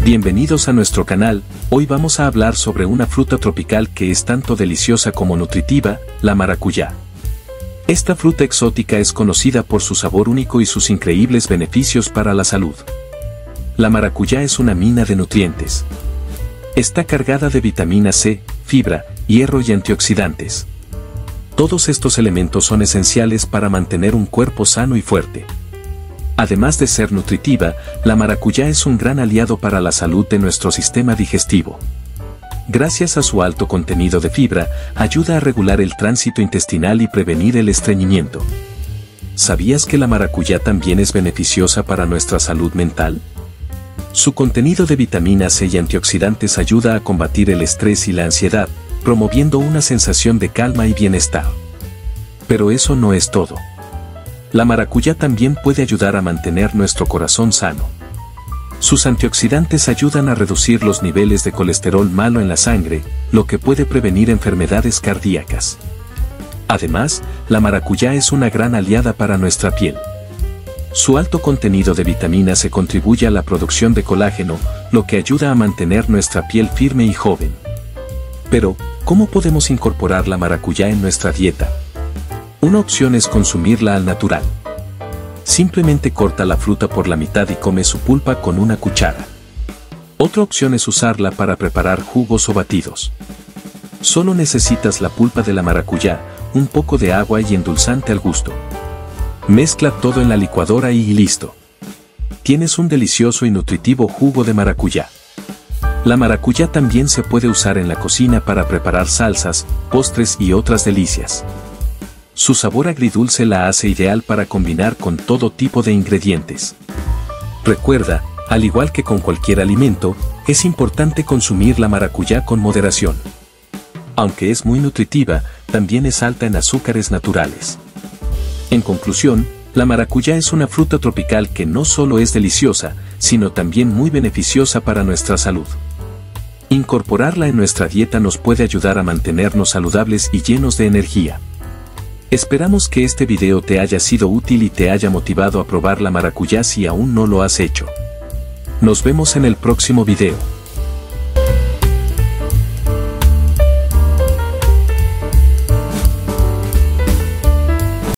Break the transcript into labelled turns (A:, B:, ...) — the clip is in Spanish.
A: Bienvenidos a nuestro canal. Hoy vamos a hablar sobre una fruta tropical que es tanto deliciosa como nutritiva, la maracuyá. Esta fruta exótica es conocida por su sabor único y sus increíbles beneficios para la salud. La maracuyá es una mina de nutrientes. Está cargada de vitamina C, fibra, hierro y antioxidantes. Todos estos elementos son esenciales para mantener un cuerpo sano y fuerte. Además de ser nutritiva, la maracuyá es un gran aliado para la salud de nuestro sistema digestivo. Gracias a su alto contenido de fibra, ayuda a regular el tránsito intestinal y prevenir el estreñimiento. ¿Sabías que la maracuyá también es beneficiosa para nuestra salud mental? Su contenido de vitamina C y antioxidantes ayuda a combatir el estrés y la ansiedad, promoviendo una sensación de calma y bienestar. Pero eso no es todo. La maracuyá también puede ayudar a mantener nuestro corazón sano. Sus antioxidantes ayudan a reducir los niveles de colesterol malo en la sangre, lo que puede prevenir enfermedades cardíacas. Además, la maracuyá es una gran aliada para nuestra piel. Su alto contenido de vitamina C contribuye a la producción de colágeno, lo que ayuda a mantener nuestra piel firme y joven. Pero, ¿cómo podemos incorporar la maracuyá en nuestra dieta? Una opción es consumirla al natural. Simplemente corta la fruta por la mitad y come su pulpa con una cuchara. Otra opción es usarla para preparar jugos o batidos. Solo necesitas la pulpa de la maracuyá, un poco de agua y endulzante al gusto. Mezcla todo en la licuadora y listo. Tienes un delicioso y nutritivo jugo de maracuyá. La maracuyá también se puede usar en la cocina para preparar salsas, postres y otras delicias. Su sabor agridulce la hace ideal para combinar con todo tipo de ingredientes. Recuerda, al igual que con cualquier alimento, es importante consumir la maracuyá con moderación. Aunque es muy nutritiva, también es alta en azúcares naturales. En conclusión, la maracuyá es una fruta tropical que no solo es deliciosa, sino también muy beneficiosa para nuestra salud. Incorporarla en nuestra dieta nos puede ayudar a mantenernos saludables y llenos de energía. Esperamos que este video te haya sido útil y te haya motivado a probar la maracuyá si aún no lo has hecho. Nos vemos en el próximo video.